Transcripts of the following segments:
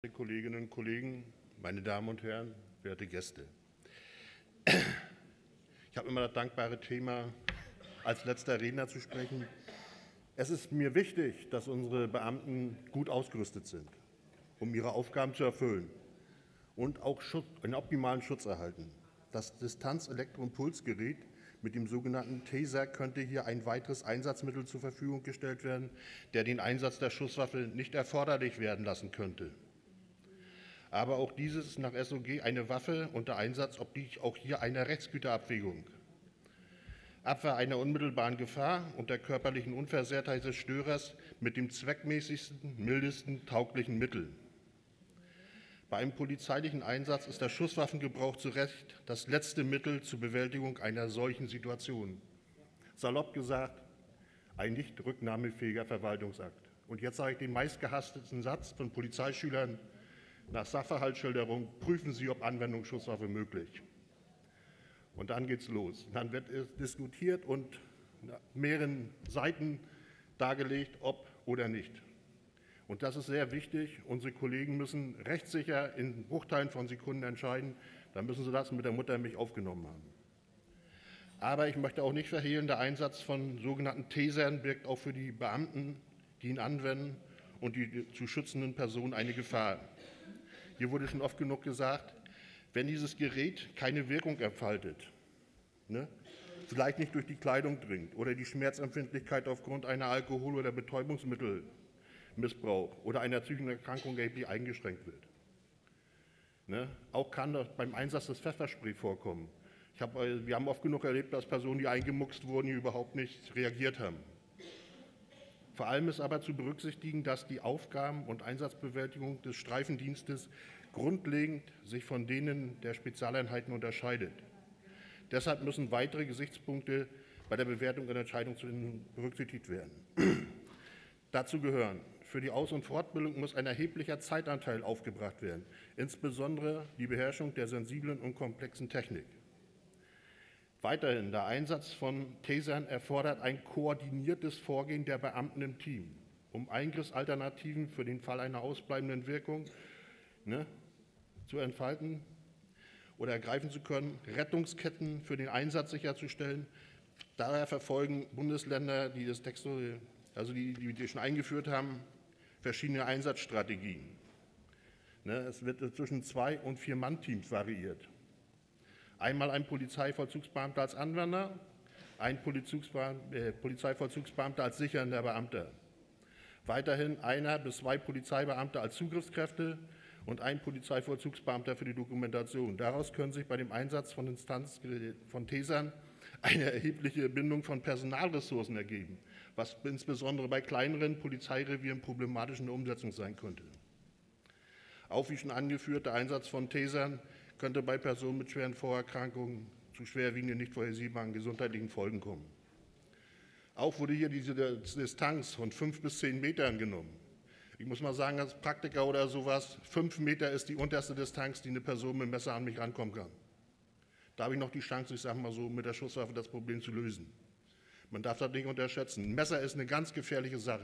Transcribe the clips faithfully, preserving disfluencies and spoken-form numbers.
Kolleginnen und Kollegen, meine Damen und Herren, werte Gäste. Ich habe immer das dankbare Thema, als letzter Redner zu sprechen. Es ist mir wichtig, dass unsere Beamten gut ausgerüstet sind, um ihre Aufgaben zu erfüllen und auch Schutz, einen optimalen Schutz erhalten. Das Distanz-Elektroimpulsgerät mit dem sogenannten Taser könnte hier ein weiteres Einsatzmittel zur Verfügung gestellt werden, der den Einsatz der Schusswaffe nicht erforderlich werden lassen könnte. Aber auch dieses ist nach S O G eine Waffe und der Einsatz obliegt auch hier einer Rechtsgüterabwägung. Abwehr einer unmittelbaren Gefahr und der körperlichen Unversehrtheit des Störers mit dem zweckmäßigsten, mildesten, tauglichen Mittel. Bei einem polizeilichen Einsatz ist der Schusswaffengebrauch zu Recht das letzte Mittel zur Bewältigung einer solchen Situation. Salopp gesagt, ein nicht rücknahmefähiger Verwaltungsakt. Und jetzt sage ich den meistgehassten Satz von Polizeischülern: Nach Sachverhaltsschilderung prüfen Sie, ob Anwendung Schusswaffe möglich. Und dann geht's los. Dann wird es diskutiert und nach mehreren Seiten dargelegt, ob oder nicht. Und das ist sehr wichtig. Unsere Kollegen müssen rechtssicher in Bruchteilen von Sekunden entscheiden. Dann müssen sie das mit der Muttermilch aufgenommen haben. Aber ich möchte auch nicht verhehlen, der Einsatz von sogenannten Tasern birgt auch für die Beamten, die ihn anwenden, und die zu schützenden Personen eine Gefahr. Hier wurde schon oft genug gesagt, wenn dieses Gerät keine Wirkung entfaltet, ne, vielleicht nicht durch die Kleidung dringt oder die Schmerzempfindlichkeit aufgrund einer Alkohol- oder Betäubungsmittelmissbrauch oder einer psychischen Erkrankung erheblich eingeschränkt wird. Ne, auch kann das beim Einsatz des Pfefferspray vorkommen. Ich hab, wir haben oft genug erlebt, dass Personen, die eingemuckst wurden, die überhaupt nicht reagiert haben. Vor allem ist aber zu berücksichtigen, dass die Aufgaben und Einsatzbewältigung des Streifendienstes grundlegend sich von denen der Spezialeinheiten unterscheidet. Deshalb müssen weitere Gesichtspunkte bei der Bewertung und Entscheidung berücksichtigt werden. Dazu gehören: Für die Aus- und Fortbildung muss ein erheblicher Zeitanteil aufgebracht werden, insbesondere die Beherrschung der sensiblen und komplexen Technik. Weiterhin, der Einsatz von Tasern erfordert ein koordiniertes Vorgehen der Beamten im Team, um Eingriffsalternativen für den Fall einer ausbleibenden Wirkung ne, zu entfalten oder ergreifen zu können, Rettungsketten für den Einsatz sicherzustellen. Daher verfolgen Bundesländer, die das Text, also die, die, die schon eingeführt haben, verschiedene Einsatzstrategien. Ne, es wird zwischen zwei und vier Mann-Teams variiert. Einmal ein Polizeivollzugsbeamter als Anwender, ein äh, Polizeivollzugsbeamter als sichernder Beamter. Weiterhin einer bis zwei Polizeibeamte als Zugriffskräfte und ein Polizeivollzugsbeamter für die Dokumentation. Daraus können sich bei dem Einsatz von Instanz von Tasern eine erhebliche Bindung von Personalressourcen ergeben, was insbesondere bei kleineren Polizeirevieren problematisch in der Umsetzung sein könnte. Auch wie schon angeführt, der Einsatz von Tasern könnte bei Personen mit schweren Vorerkrankungen zu schwerwiegenden, nicht vorhersehbaren gesundheitlichen Folgen kommen. Auch wurde hier diese Distanz von fünf bis zehn Metern genommen. Ich muss mal sagen, als Praktiker oder sowas, fünf Meter ist die unterste Distanz, die eine Person mit dem Messer an mich rankommen kann. Da habe ich noch die Chance, ich sage mal so, mit der Schusswaffe das Problem zu lösen. Man darf das nicht unterschätzen. Ein Messer ist eine ganz gefährliche Sache.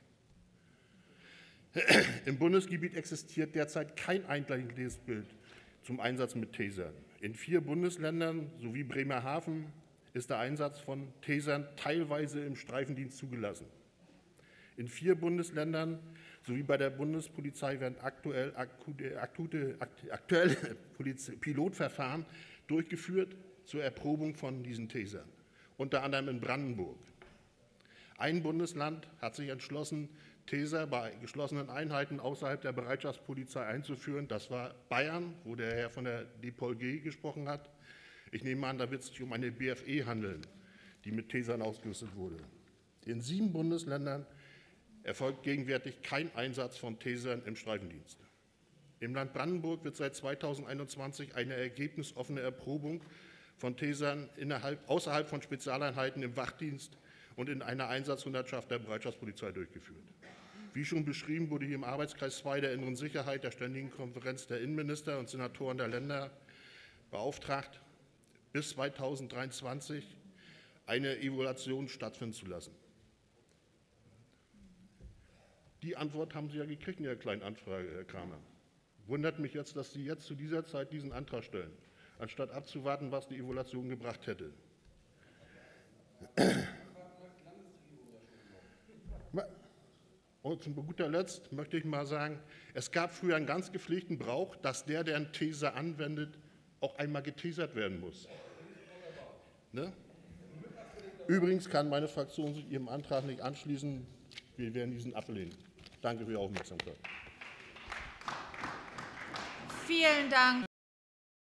Im Bundesgebiet existiert derzeit kein einheitliches Bild zum Einsatz mit Tasern. In vier Bundesländern sowie Bremerhaven ist der Einsatz von Tasern teilweise im Streifendienst zugelassen. In vier Bundesländern sowie bei der Bundespolizei werden aktuell, akute, akute, aktuell Pilotverfahren durchgeführt zur Erprobung von diesen Tasern, unter anderem in Brandenburg. Ein Bundesland hat sich entschlossen, Taser bei geschlossenen Einheiten außerhalb der Bereitschaftspolizei einzuführen. Das war Bayern, wo der Herr von der D P O L G gesprochen hat. Ich nehme an, da wird es sich um eine B F E handeln, die mit Tasern ausgerüstet wurde. In sieben Bundesländern erfolgt gegenwärtig kein Einsatz von Tasern im Streifendienst. Im Land Brandenburg wird seit zweitausendeinundzwanzig eine ergebnisoffene Erprobung von Tasern innerhalb, außerhalb von Spezialeinheiten im Wachdienst und in einer Einsatzhundertschaft der Bereitschaftspolizei durchgeführt. Wie schon beschrieben, wurde hier im Arbeitskreis zwei der Inneren Sicherheit der Ständigen Konferenz der Innenminister und Senatoren der Länder beauftragt, bis zweitausenddreiundzwanzig eine Evaluation stattfinden zu lassen. Die Antwort haben Sie ja gekriegt in Ihrer kleinen Anfrage, Herr Kramer. Wundert mich jetzt, dass Sie jetzt zu dieser Zeit diesen Antrag stellen, anstatt abzuwarten, was die Evaluation gebracht hätte. Und zu guter Letzt möchte ich mal sagen, es gab früher einen ganz gepflegten Brauch, dass der, der einen Taser anwendet, auch einmal getasert werden muss. Ne? Übrigens kann meine Fraktion sich Ihrem Antrag nicht anschließen. Wir werden diesen ablehnen. Danke für Ihre Aufmerksamkeit. Vielen Dank.